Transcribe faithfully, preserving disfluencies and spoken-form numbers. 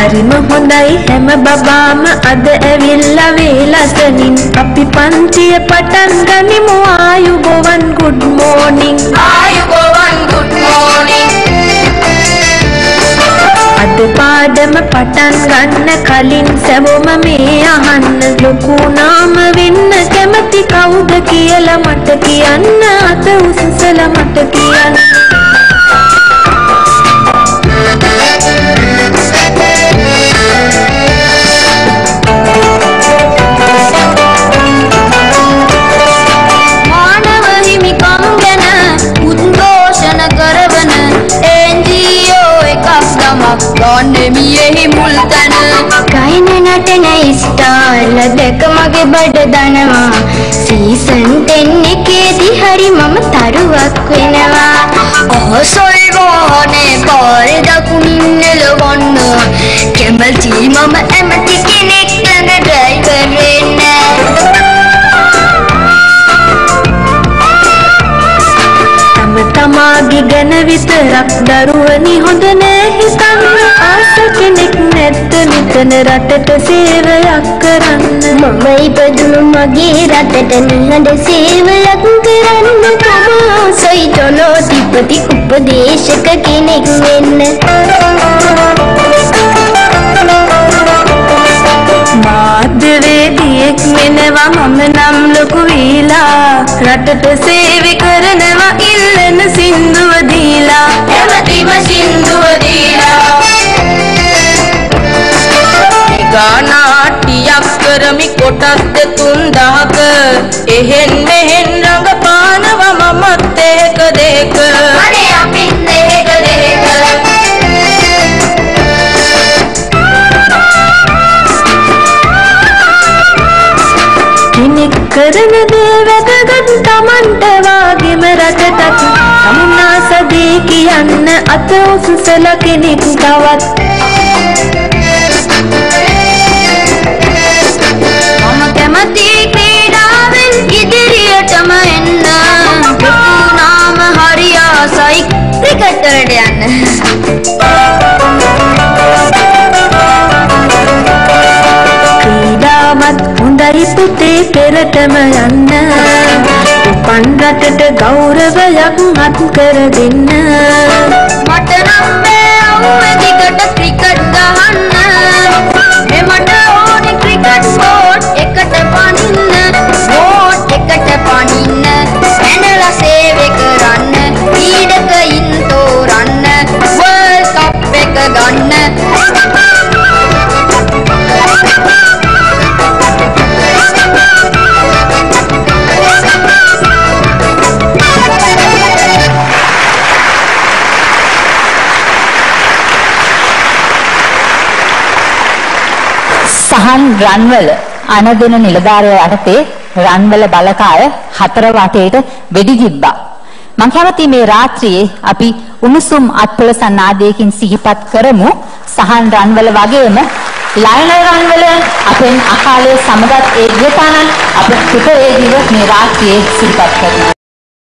හරිම හොඳයි හැම බබාම අද ඇවිල්ලා වේලසනින් අපි පන්තිය පටන් ගනිමු ආයුබෝවන් good morning ආයුබෝවන් good morning අද පාඩම පටන් ගන්න කලින් සැවොම මේ අහන්න ලොකු නාම වෙන්න කැමති කවුද කියලා මට කියන්න අත උසසලා මට කියන්න ගානෙමියෙහි මුල්තන කයින නටන ස්ටාර්ල දෙක මගේ බඩ දනවා සීසන් ටෙන් එකේදී හරි මම තරුවක් වෙනවා ඔහොසොල් වාහනේ පාරේ දකුණින් එළවන්න කැමති මම ඇමති කෙනෙක් ළඟ ඩ්‍රයිවර් වෙන්න තම තමාගේ ගැන විතරක් දරුවනි හොඳ නෑ හිතන්න ආස කෙනෙක් නැත්ද මෙතන රටට සේවයක් කරන්න මම ඉපදුණු මගේ රටට නිහඬ සේවයක් කරන්න කොමෝසයි ජනාධිපති උපදේශක කෙනෙක් වෙන්න මාධ්‍යවේදියෙක් වෙනවා මම නම් ලොකු වීලා රටට සේවය කරනවා ඉල්ලන සින්දුව දීලා ඇමතිම සින්දුව දීලා ගානාටියක් කරමි කොටස් දෙතුන් දහක එහෙන් මෙහෙන් රඟපානවා මමත් ඒක දෙක අනේ අපිත් දෙක දෙක කෙනෙක් කරන දේ වැදගත් Tamanට වාගෙම රටටත් සමුනාසදී කියන්න අත උසසලා කෙනෙක් තවත් මම කැමති ක්‍රීඩාවෙන් ඉදිරියටම එන්න පුතුනාම හරි ආසයි ක්‍රිකට් වලට යන්න ක්‍රීඩාවත් හොඳයි පුතේ පෙරටම යන්න උපන් රටට ගෞරවයක් අත් කර දෙන්න මට නම් මේ අවුවේ දිගට ක්‍රිකට් ගහන්න මේ මට ඕනේ ක්‍රිකට් බෝඩ් එකට පනින්න බෝඩ් එකට පනින්න ඇනලා සේවය කරන්න ක්‍රීඩකයින් තෝරන්න වර්ල්ඩ් කප් එක ගන්න සහන් රන්වල අනදෙන නිලධාරියා යටතේ රන්වල බලකාය හතර වටේට වෙඩි තිබ්බා. මම කැමති මේ රාත්‍රියේ අපි උණුසුම් අත්පොළ සන්නාදයකින් සිහිපත් කරමු සහන් රන්වල වගේම ලයනල් රන්වල අපෙන් අකාලේ සමගත් ඒ ගියතානන් අප සුපරේදීව මේ රාත්‍රියේ සිහිපත් කරනවා.